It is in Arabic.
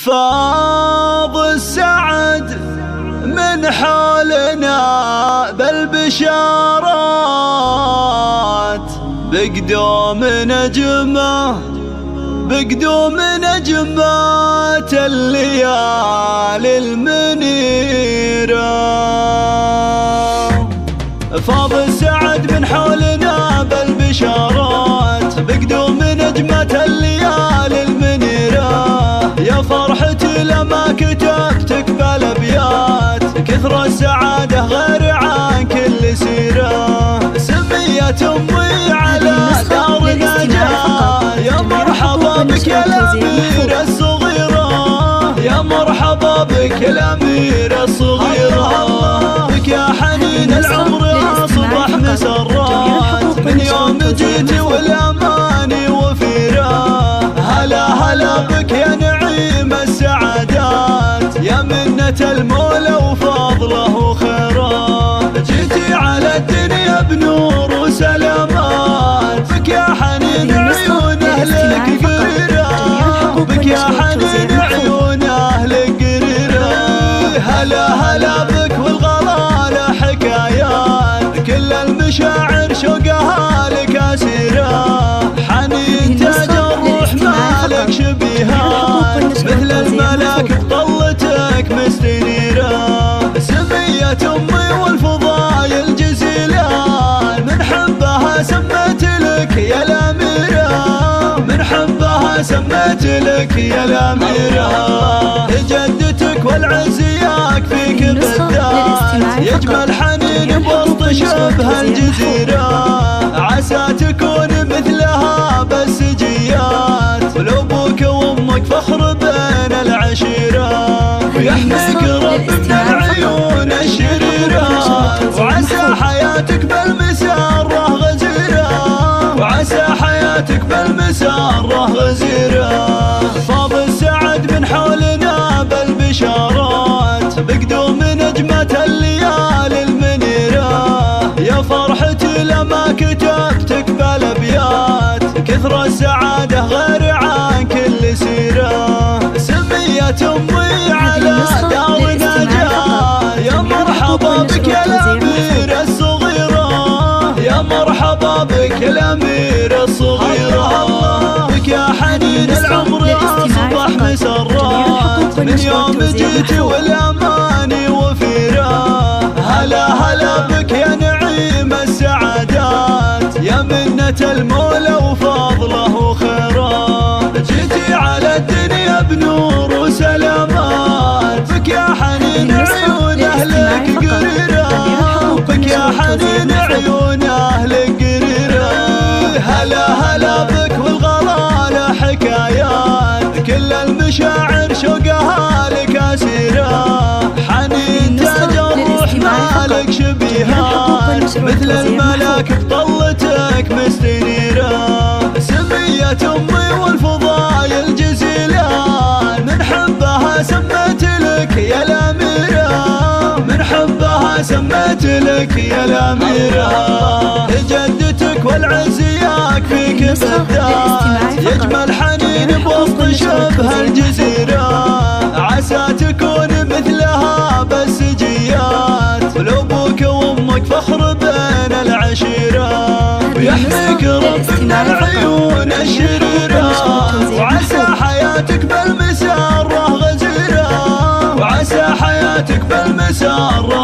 فاض السعد من حولنا بالبشارات بقدوم نجمات الليالي المنيرة. فاض السعد من حولنا بالبشارات بقدوم نجمة الليالي المنيرة. يا فرحتي لما كتبتك بالابيات كثر السعادة غير عن كل سيرة. سميت امي على دار نجاة يا مرحبا بك يا الاميرة الصغيرة، يا مرحبا بك الاميرة الصغيرة. بك يا حنين العمر اصبح مسرات من يوم جيتي والاماني وفيرة. هلا بك يا نعيم السعادات يا منة المولى وفضله وخيرات. جيتي على الدنيا بنور وسلامات بك يا حنين عيون اهلك قريرة، بك يا حنين عيون اهلك قريرة. هلا بك والغلالة حكايات كل المشاعر شوقها لك اسيرة. حنين تاج الروح مالك شبيهات مثل الملاك بطلتك مستنيرة. سمية امي والفضايل جزيلان من حبها سميت لك يا الاميرة، من حبها سميت لك يا الاميرة. جدتك والعز يكفيك بالذات يجمل حنين بوسط شبه الجزيرة. عسى تكون مثلها بالسجيات ولابوك وامك فخر بين العشيرة. ويحميك رب من العيون الشريرة وعسى حياتك بالمسارة غزيرة، وعسى حياتك بالمسارة غزيرة. فاض السعد من حولنا بالبشارات بقدوم نجمة الليالي المنيرة. يا فرحتي لما كتبتك بالابيات كثر السعادة غير عن كل سيرة. سميت امي على دار نجاة يا مرحبا بك يا الاميرة الصغيرة، يا مرحبا بك الاميرة الصغيرة. بك يا حنين العمر اصبح مسرات من يوم جيتي والاماني وفيرة. هلا بك يا نعيم السعادات يا منة المولى وفضله وخيرات. جيتي على الدنيا بنور وسلامات بك يا حنين عيون اهلك قريرة، بك يا حنين عيون اهلك قريرة. هلا بك والغلالة حكايات كل المشاعر شوقها لك اسيرة. حنين تاج الروح مالك شبيهات مثل الملاك بطلتك مستنيرة. سمية امي والفضايل جزيلان من حبها سميت لك يا الاميرة، من حبها سميت لك يا الاميرة. جدتك والعز يكفيك بالذات يجمل حنين بوسط شبه الجزيرة. عسى تكون مثلها بالسجيات ولابوك وامك فخر بين العشيرة. ويحميك رب من العيون الشريرة وعسى حياتك بالمسارة غزيرة، وعسى حياتك بالمسارة